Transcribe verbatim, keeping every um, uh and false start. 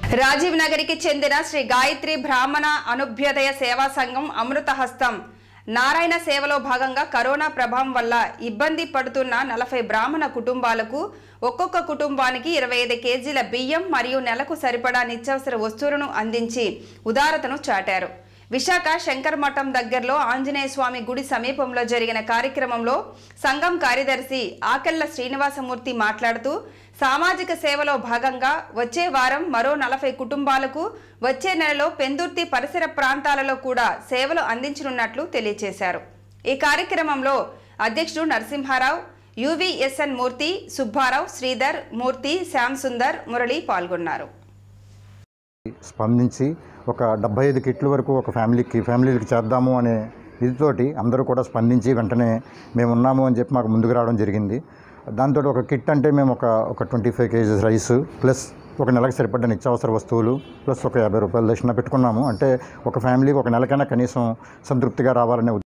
రాజీవ్ నగర్కి చెందిన శ్రీ గాయత్రి బ్రాహ్మణ అనుభ్యుదయ సేవా సంఘం అమృతహస్తం నారాయణ సేవలో భాగంగా కరోనా ప్రభావం వల్ల ఇబ్బంది పడుతున్న నలభై బ్రాహ్మణ కుటుంబాలకు ఒక్కొక్క కుటుంబానికి ఇరవై ఐదు కేజీల బియ్యం మరియు నెలకు సరిపడా నిత్యావసర వస్తువులను అందించి ఉదారతను చాటారు. విశాఖ శంకర్ మఠం దగ్గరలో ఆంజనేయ స్వామి గుడి సమీపంలో జరిగిన కార్యక్రమంలో సంఘం కార్యదర్శి ఆకెళ్ల శ్రీనివాసమూర్తి మాట్లాడుతూ సామాజిక సేవలో భాగంగా వచ్చే వారం మరో నలభై కుటుంబాలకు వచ్చే నెలలో పెందుర్తి పరిసర ప్రాంతాలలో కూడా సేవలు అందించనున్నట్లు తెలియజేశారు. ఈ కార్యక్రమంలో అధ్యక్షుడు నరసింహారావు, యువిఎస్ఎన్ మూర్తి, సుబ్బారావు, శ్రీధర్, మూర్తి, శ్యామ్ సుందర్, మురళి పాల్గొన్నారు. స్పందించి ఒక డెబ్బై ఐదు కిట్ల వరకు ఒక ఫ్యామిలీకి ఫ్యామిలీకి చేద్దాము అనే ఇదితోటి అందరూ కూడా స్పందించి వెంటనే మేము ఉన్నాము అని చెప్పి మాకు ముందుకు రావడం జరిగింది. దాంతో ఒక కిట్ అంటే మేము ఒక ఒక twenty five kgs rice plus ఒక నెలకు సరిపడ్డ నిత్యావసర వస్తువులు ప్లస్ ఒక యాభై రూపాయల దక్షిణ పెట్టుకున్నాము. అంటే ఒక ఫ్యామిలీకి ఒక నెలకైనా కనీసం సంతృప్తిగా రావాలనే